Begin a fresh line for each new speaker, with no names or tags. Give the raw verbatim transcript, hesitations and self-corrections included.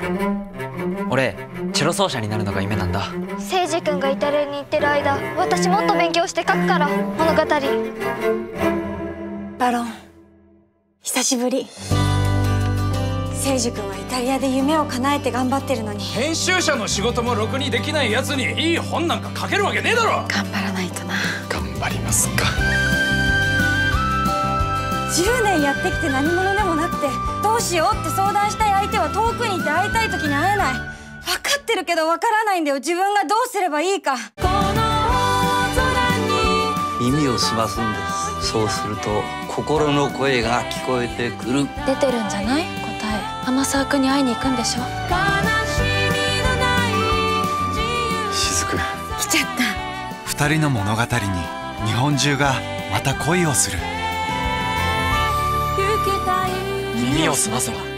俺チェロ奏者になるのが夢なんだ。
聖司君がイタリアに行ってる間、私もっと勉強して書くから物語。
バロン、久しぶり。聖司君はイタリアで夢を叶えて頑張ってるのに、
編集者の仕事もろくにできないやつにいい本なんか書けるわけねえだろ。
頑張らないとな。
頑張りますか。
じゅうねんやってきて何者でもなくて、どうしようって相談したい相手は遠くにいて会いたい時に会えない。分かってるけど分からないんだよ、自分がどうすればいいか。この
耳を澄ますんです。そうすると心の声が聞こえてくる。
出てるんじゃない？答え。天沢君に会いに行くんでしょ。
雫、
来ちゃった。
二人の物語に日本中がまた恋をする。
耳を澄ませば。